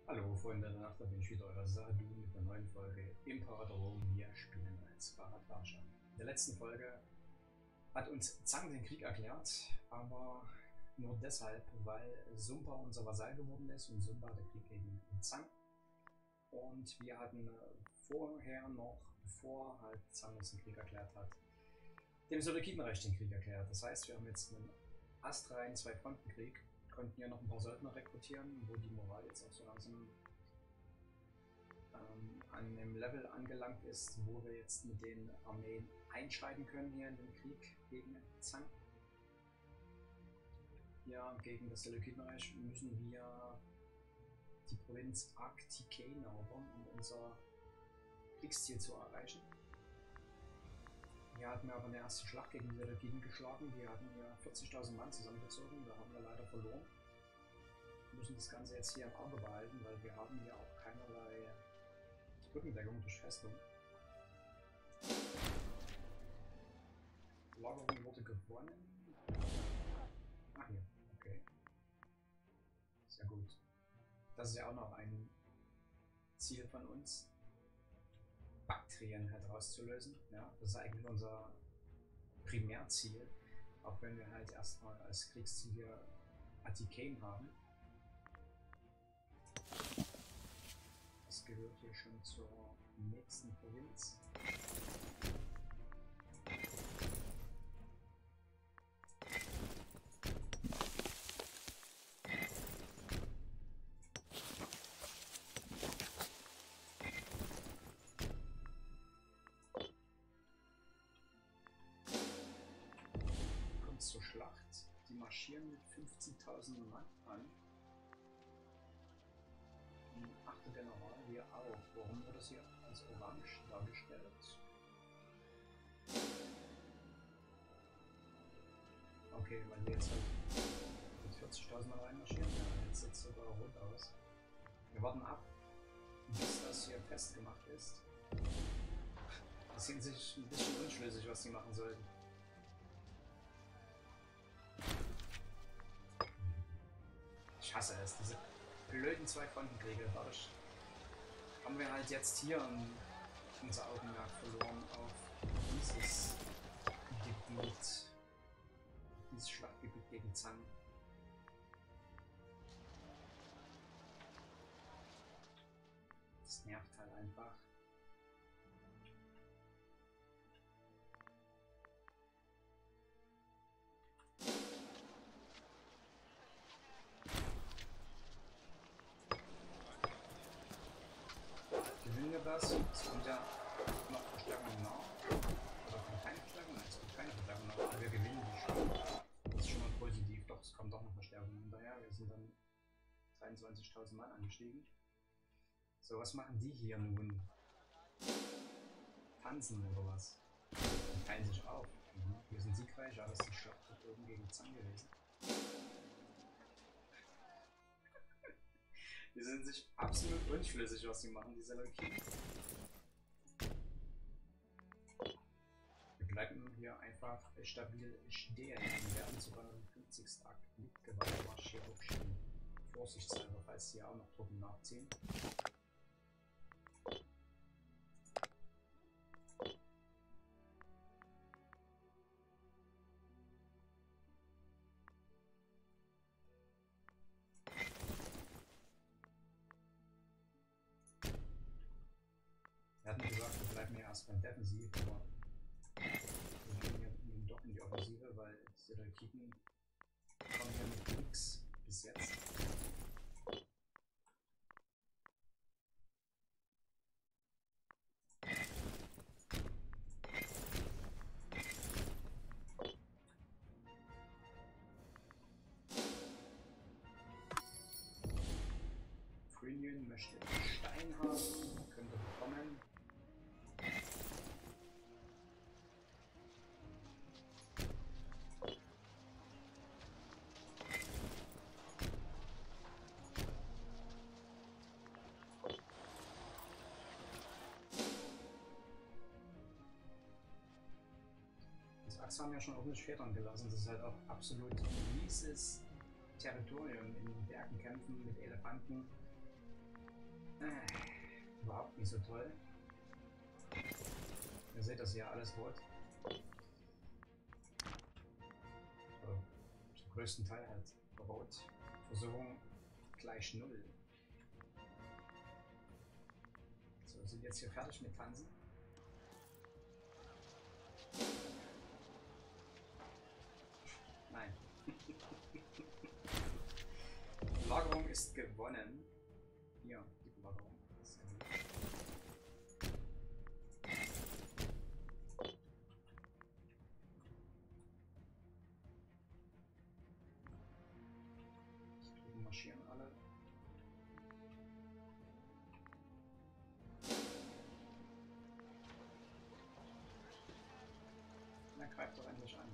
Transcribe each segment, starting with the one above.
Hallo Freunde der Nacht, da bin ich wieder, euer Sadu mit einer neuen Folge Imperator Rom. Wir spielen als Baratascha. In der letzten Folge hat uns Zhang den Krieg erklärt, aber nur deshalb, weil Sumpa unser Vasall geworden ist und Sumpa der Krieg gegen Zhang. Und wir hatten vorher noch, bevor halt Zhang uns den Krieg erklärt hat, dem Seleukitenreich den Krieg erklärt. Das heißt, wir haben jetzt einen astreinen Zwei-Fronten-Krieg, konnten ja noch ein paar Söldner rekrutieren, wo die Moral jetzt auch so langsam an einem Level angelangt ist, wo wir jetzt mit den Armeen einschreiten können hier in den Krieg gegen Zhang. Hier gegen das Seleukitenreich müssen wir die Provinz Arktikain erobern, um unser Kriegsziel zu erreichen. Hier hatten wir aber eine erste Schlacht gegen die Seleukiden geschlagen. Die hatten ja 40.000 Mann zusammengezogen. Da haben wir leider verloren. Wir müssen das Ganze jetzt hier im Auge behalten, weil wir haben hier auch keinerlei Rückendeckung durch Festung. Lagerung wurde gewonnen. Ach hier, okay. Sehr gut. Das ist ja auch noch ein Ziel von uns, Bakterien halt rauszulösen. Ja, das ist eigentlich unser Primärziel, auch wenn wir halt erstmal als Kriegsziel hier Atikain haben. Das gehört hier schon zur nächsten Provinz. Kommt zur Schlacht. Die marschieren mit 15.000 Mann an. Ein 8. General hier auch. Warum wird das hier als orange dargestellt? Okay, weil wir jetzt halt mit 40.000 Mal reinmarschieren. Ja, jetzt sieht es sogar rot aus. Wir warten ab, bis das hier festgemacht ist. Die sind sich ein bisschen unschlüssig, was sie machen sollten. Ich hasse es, diese blöden Zwei-Fronten-Kriege. Dadurch haben wir halt jetzt hier unser Augenmerk verloren auf dieses Gebiet, dieses Schlachtgebiet gegen Zhang. Das nervt halt einfach. Gewinnen wir das? Es kommt ja noch Verstärkung nach. Oder kommt keine Verstärkung? Nein, es kommt keine Verstärkung nach. Aber wir gewinnen die schon. Das ist schon mal positiv. Doch, es kommt doch noch Verstärkung hinterher. Wir sind dann 23.000 Mann angestiegen. So, was machen die hier nun? Tanzen oder was? Die teilen sich auf. Wir sind siegreich, aber es ist die Schlacht dort oben gegen Zhang gewesen. Die sind sich absolut unschlüssig, was sie machen, diese Leukiden. Wir bleiben hier einfach stabil stehen und werden zu beim 50. Akt mit Gewaltmarsch hier hochschieben. Vorsichtshalber, falls hier auch noch Truppen nachziehen. Wir hatten gesagt, wir bleiben hier erstmal defensiv, aber wir gehen hier doch in die Offensive, weil diese Leukiden kommen ja mit nichts bis jetzt. Phrynion möchte Stein haben, könnte bekommen. Das Achse haben ja schon ordentlich Federn gelassen. Das ist halt auch absolut mieses Territorium in Bergen kämpfen mit Elefanten. Überhaupt nicht so toll. Ihr seht das hier alles rot. Zum größten Teil halt rot. Versorgung gleich 0. So, sind jetzt hier fertig mit Tanzen. Nein. Die Belagerung ist gewonnen. Hier, die Belagerung ist gewonnen. Die marschieren alle. Na, greift doch endlich an.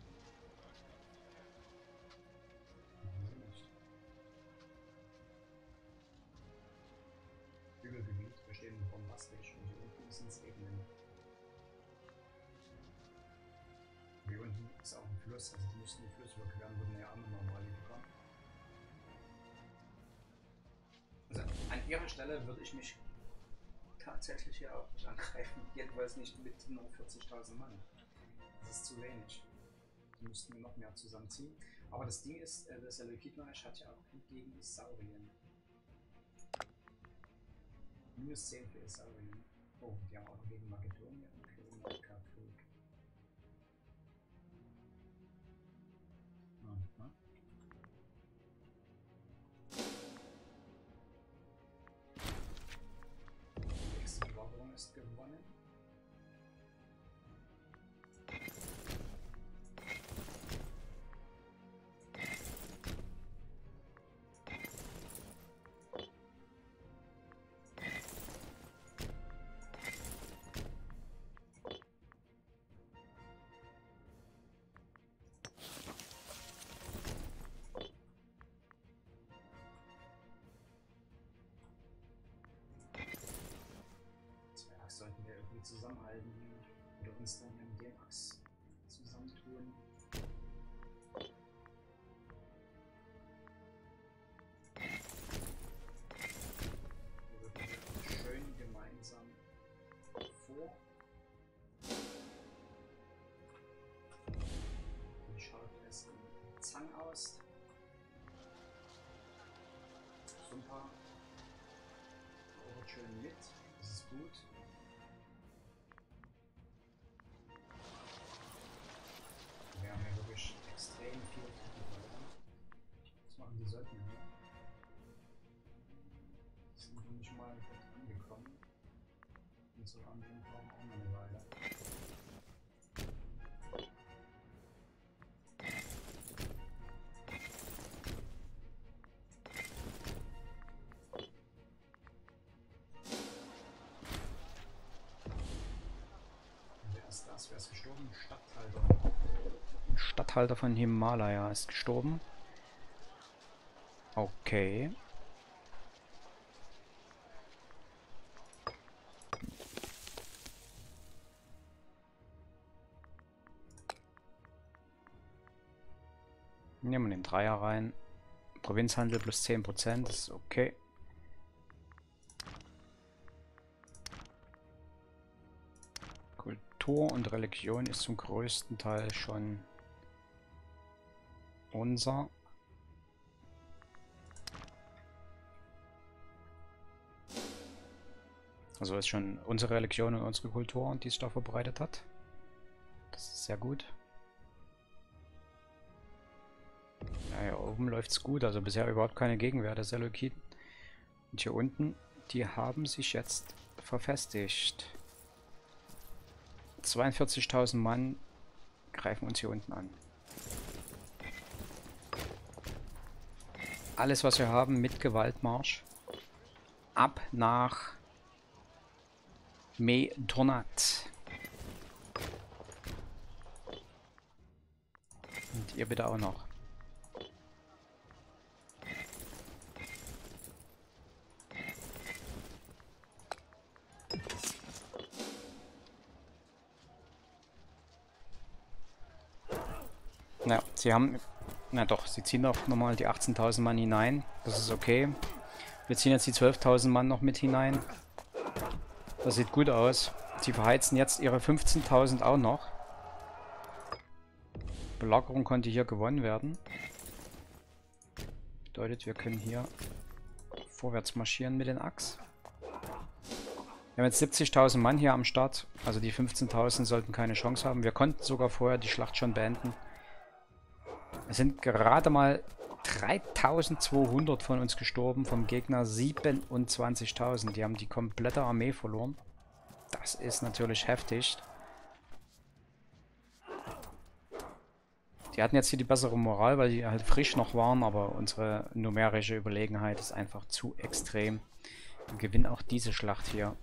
Hügelgebiet bestehen bombastisch und hier unten sind es Ebenen. Hier unten ist auch ein Fluss, also die müssten die Fluss überqueren, würden ja auch nochmal mal bekommen. Also an ihrer Stelle würde ich mich tatsächlich hier auch nicht angreifen, jedenfalls nicht mit nur 40.000 Mann. Das ist zu wenig. Die müssten noch mehr zusammenziehen. Aber das Ding ist, das Seleukidreich hat ja auch Krieg gegen Isaurien. Minus 10 für Isaurien. Oh, die haben auch gegen Makedonien und Klonaka Krieg. Aha. Die nächste Belagerung ist gewonnen. Sollten wir irgendwie zusammenhalten hier oder uns dann in den Achs zusammentun. Wir schön gemeinsam vor. Wie schaut es in Zang aus? Super. Erobert schön mit. Das ist gut. Wir haben ja wirklich extrem viel Verfolgung. Was machen die Söldner hier? Sind noch nicht mal dort angekommen. Und so anderen brauchen auch noch eine Weile. Wer ist das? Wer ist gestorben? Statthalter. Statthalter von Himalaya ist gestorben. Okay. Nehmen wir den Dreier rein. Provinzhandel plus 10%, das ist okay. Kultur und Religion ist zum größten Teil schon unser. Also ist schon unsere Religion und unsere Kultur, die sich da verbreitet hat. Das ist sehr gut. Ja, hier oben läuft es gut, also bisher überhaupt keine Gegenwehr der Seleukiden. Und hier unten, die haben sich jetzt verfestigt. 42.000 Mann greifen uns hier unten an. Alles, was wir haben, mit Gewaltmarsch. Ab nach Medonat. Und ihr bitte auch noch. Ja, sie haben... Na doch, sie ziehen auch nochmal die 18.000 Mann hinein. Das ist okay. Wir ziehen jetzt die 12.000 Mann noch mit hinein. Das sieht gut aus. Sie verheizen jetzt ihre 15.000 auch noch. Belagerung konnte hier gewonnen werden. Bedeutet, wir können hier vorwärts marschieren mit den Axt. Wir haben jetzt 70.000 Mann hier am Start. Also die 15.000 sollten keine Chance haben. Wir konnten sogar vorher die Schlacht schon beenden. Es sind gerade mal 3.200 von uns gestorben. Vom Gegner 27.000. Die haben die komplette Armee verloren. Das ist natürlich heftig. Die hatten jetzt hier die bessere Moral, weil die halt frisch noch waren. Aber unsere numerische Überlegenheit ist einfach zu extrem. Wir gewinnen auch diese Schlacht hier.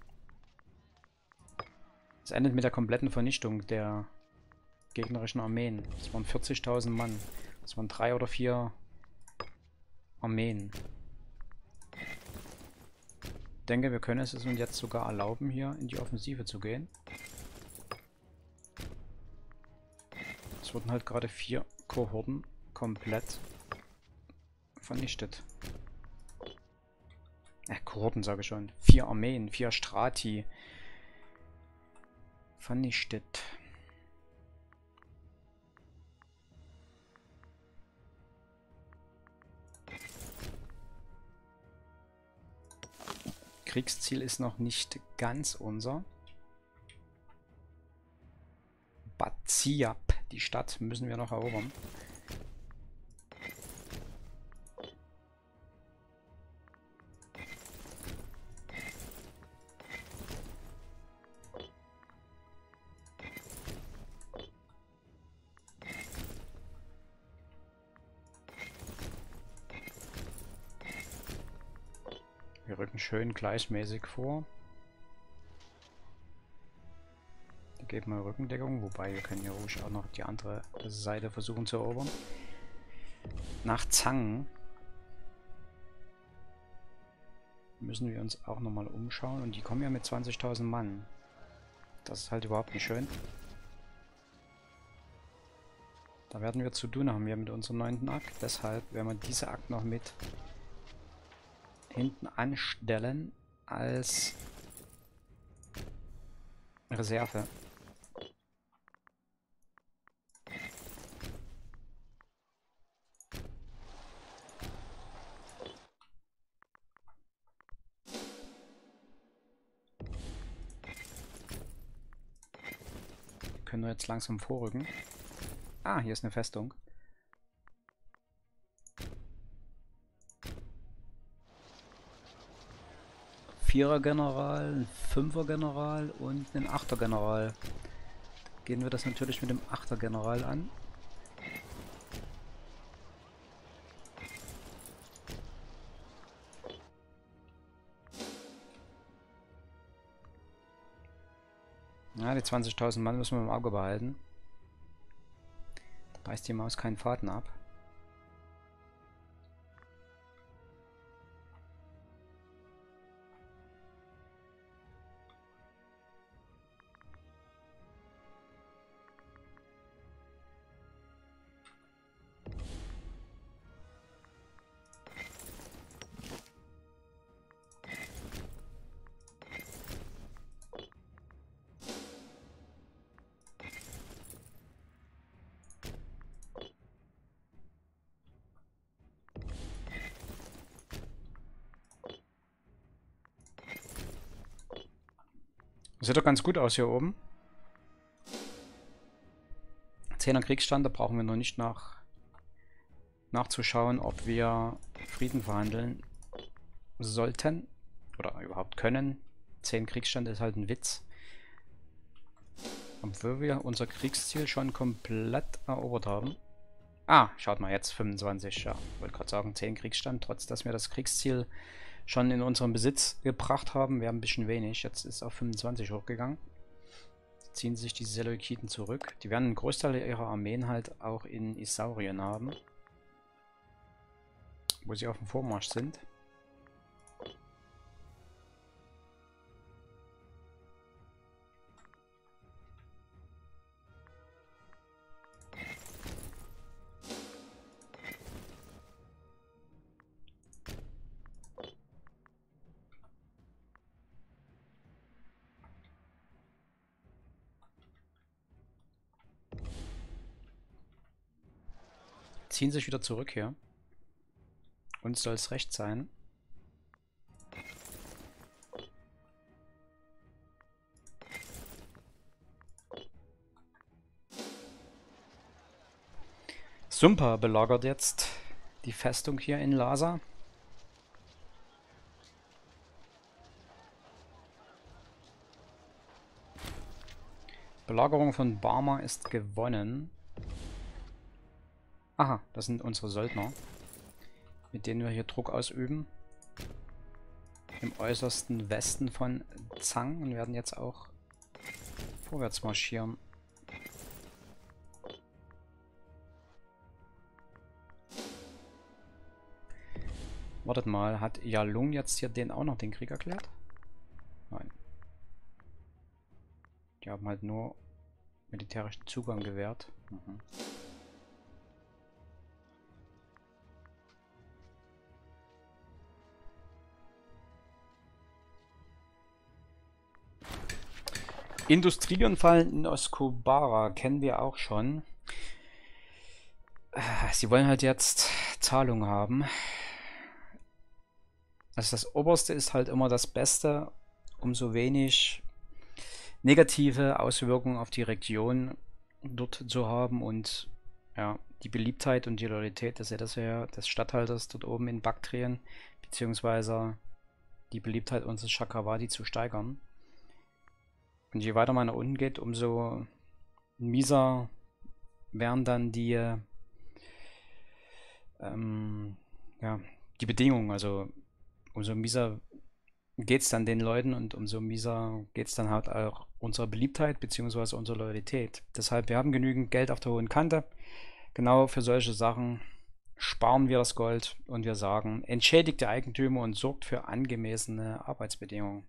Es endet mit der kompletten Vernichtung der gegnerischen Armeen. Das waren 40.000 Mann. Das waren 3 oder 4 Armeen. Ich denke, wir können es uns jetzt sogar erlauben, hier in die Offensive zu gehen. Es wurden halt gerade 4 Kohorten komplett vernichtet. Kohorten sage ich schon. 4 Armeen, 4 Strati. Vernichtet. Kriegsziel ist noch nicht ganz unser. Baziap, die Stadt, müssen wir noch erobern. Wir rücken schön gleichmäßig vor. Die geben mal Rückendeckung, wobei wir können ja ruhig auch noch die andere Seite versuchen zu erobern. Nach Zang müssen wir uns auch nochmal umschauen und die kommen ja mit 20.000 Mann. Das ist halt überhaupt nicht schön. Da werden wir zu tun haben, wir mit unserem 9. Akt. Deshalb werden wir diese Akt noch mit hinten anstellen als Reserve. Können wir jetzt langsam vorrücken. Ah, hier ist eine Festung. Vierer-General, ein Fünfer-General und ein Achter-General. Gehen wir das natürlich mit dem Achter-General an. Ja, die 20.000 Mann müssen wir im Auge behalten. Da beißt die Maus keinen Faden ab. Sieht doch ganz gut aus hier oben. 10er Kriegsstand, da brauchen wir noch nicht nachzuschauen, ob wir Frieden verhandeln sollten oder überhaupt können. 10 Kriegsstand ist halt ein Witz. Obwohl wir unser Kriegsziel schon komplett erobert haben. Ah, schaut mal, jetzt 25. Ja, wollte gerade sagen, 10 Kriegsstand, trotz dass wir das Kriegsziel schon in unseren Besitz gebracht haben. Wir haben ein bisschen wenig. Jetzt ist es auf 25 hochgegangen. Jetzt ziehen sich die Seleukiden zurück. Die werden einen Großteil ihrer Armeen halt auch in Isaurien haben. Wo sie auf dem Vormarsch sind. ziehen sich wieder zurück hier. Uns soll es recht sein. Sumpa belagert jetzt die Festung hier in Lhasa. Belagerung von Barma ist gewonnen. Aha, das sind unsere Söldner, mit denen wir hier Druck ausüben. Im äußersten Westen von Tsang und werden jetzt auch vorwärts marschieren. Wartet mal, hat Yalung jetzt hier den auch noch den Krieg erklärt? Nein. Die haben halt nur militärischen Zugang gewährt. Mhm. Industrieunfall in Oscobara kennen wir auch schon. Sie wollen halt jetzt Zahlung haben. Also das Oberste ist halt immer das Beste, um so wenig negative Auswirkungen auf die Region dort zu haben und ja, die Beliebtheit und die Loyalität, das ist ja das ja des Statthalters dort oben in Baktrien, beziehungsweise die Beliebtheit unseres Chakravarti zu steigern. Und je weiter man nach unten geht, umso mieser werden dann die ja, die Bedingungen, also umso mieser geht es dann den Leuten und umso mieser geht es dann halt auch unserer Beliebtheit bzw. unserer Loyalität. Deshalb, wir haben genügend Geld auf der hohen Kante. Genau für solche Sachen sparen wir das Gold und wir sagen, entschädigt der Eigentümer und sorgt für angemessene Arbeitsbedingungen.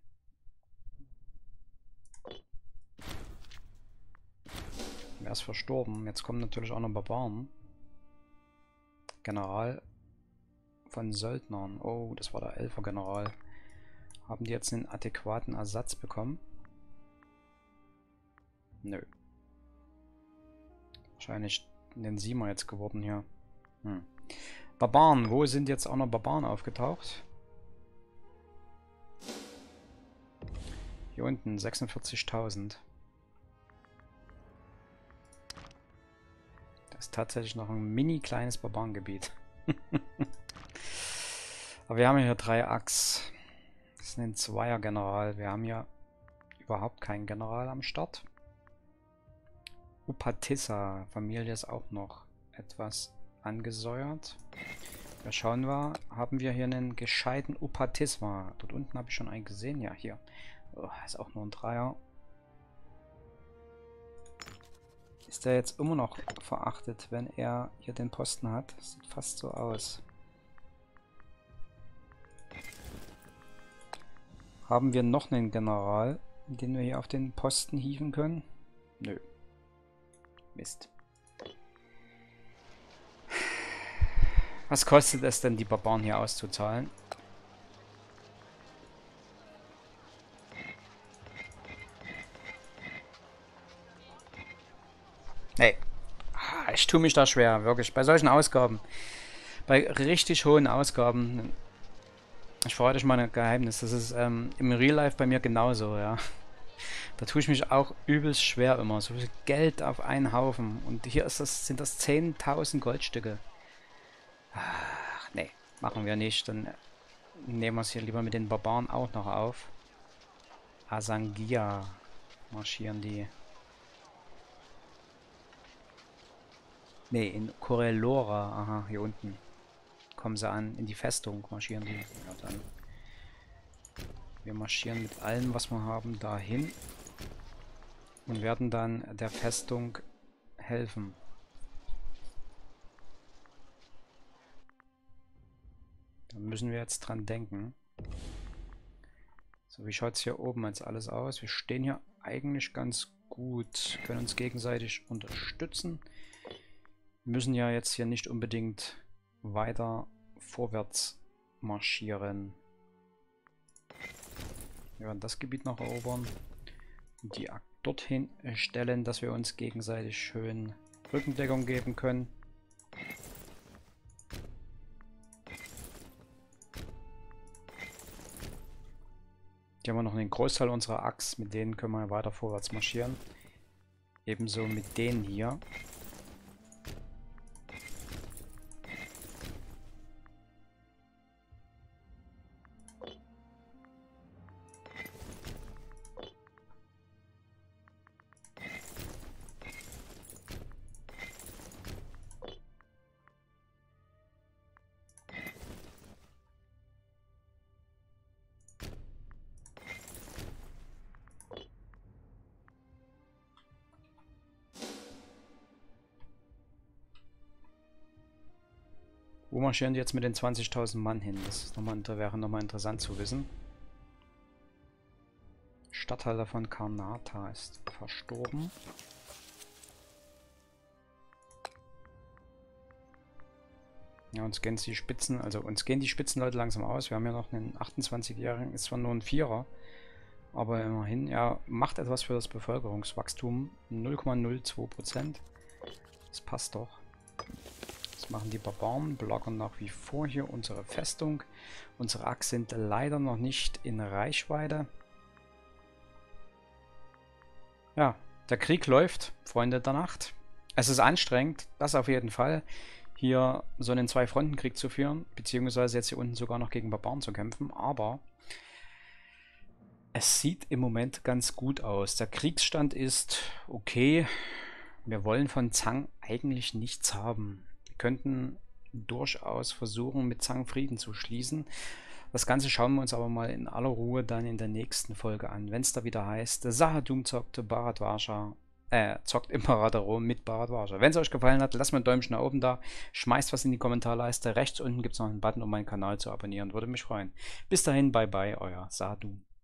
Wer ist verstorben? Jetzt kommen natürlich auch noch Barbaren. General von Söldnern. Oh, das war der Elfer-General. Haben die jetzt einen adäquaten Ersatz bekommen? Nö. Wahrscheinlich den Siemer jetzt geworden hier. Barbaren. Wo sind jetzt auch noch Barbaren aufgetaucht? Hier unten 46.000. Das ist tatsächlich noch ein mini kleines Barbarengebiet. Aber wir haben hier 3 Achs. Das ist ein Zweier-General. Wir haben ja überhaupt keinen General am Start. Upatissa, Familie ist auch noch etwas angesäuert. Da schauen wir, haben wir hier einen gescheiten Upatissa. Dort unten habe ich schon einen gesehen. Ja, hier. Oh, ist auch nur ein Dreier. Ist der jetzt immer noch verachtet, wenn er hier den Posten hat? Das sieht fast so aus. Haben wir noch einen General, den wir hier auf den Posten hieven können? Nö. Mist. Was kostet es denn, die Barbaren hier auszuzahlen? Nee. Ich tue mich da schwer, wirklich. Bei solchen Ausgaben. Bei richtig hohen Ausgaben. Ich verrate euch mal ein Geheimnis. Das ist im Real Life bei mir genauso, ja. Da tue ich mich auch übelst schwer immer. So viel Geld auf einen Haufen. Und hier ist das, sind das 10.000 Goldstücke. Ach, nee, machen wir nicht. Dann nehmen wir es hier lieber mit den Barbaren auch noch auf. Asangia marschieren die. Ne, in Corellora. Aha, hier unten. Kommen sie an. In die Festung marschieren die. Ja, dann. Wir marschieren mit allem, was wir haben, dahin. Und werden dann der Festung helfen. Da müssen wir jetzt dran denken. So, wie schaut es hier oben jetzt alles aus? Wir stehen hier eigentlich ganz gut. Können uns gegenseitig unterstützen. Müssen ja jetzt hier nicht unbedingt weiter vorwärts marschieren. Wir werden das Gebiet noch erobern. Und die dorthin stellen, dass wir uns gegenseitig schön Rückendeckung geben können. Hier haben wir noch einen Großteil unserer Axt, mit denen können wir weiter vorwärts marschieren. Ebenso mit denen hier. Wo marschieren die jetzt mit den 20.000 Mann hin? Das ist wäre nochmal interessant zu wissen. Statthalter von Karnatha ist verstorben. Ja, uns gehen die Spitzenleute langsam aus. Wir haben ja noch einen 28-Jährigen, ist zwar nur ein Vierer, aber immerhin, ja, macht etwas für das Bevölkerungswachstum. 0,02%. Das passt doch. Das machen die Barbaren, belagern nach wie vor hier unsere Festung. Unsere Axt sind leider noch nicht in Reichweite. Ja, der Krieg läuft, Freunde der Nacht. Es ist anstrengend, das auf jeden Fall, hier so einen Zwei-Fronten-Krieg zu führen, beziehungsweise jetzt hier unten sogar noch gegen Barbaren zu kämpfen, aber es sieht im Moment ganz gut aus. Der Kriegsstand ist okay. Wir wollen von Zhang eigentlich nichts haben. Wir könnten durchaus versuchen, mit Zhang Frieden zu schließen. Das Ganze schauen wir uns aber mal in aller Ruhe dann in der nächsten Folge an, wenn es da wieder heißt, Sahadum zockt Bharadwaja, zockt Imperator Rom mit Bharadwaja. Wenn es euch gefallen hat, lasst mir ein Däumchen nach oben da, schmeißt was in die Kommentarleiste. Rechts unten gibt es noch einen Button, um meinen Kanal zu abonnieren. Würde mich freuen. Bis dahin, bye bye, euer Sahadum.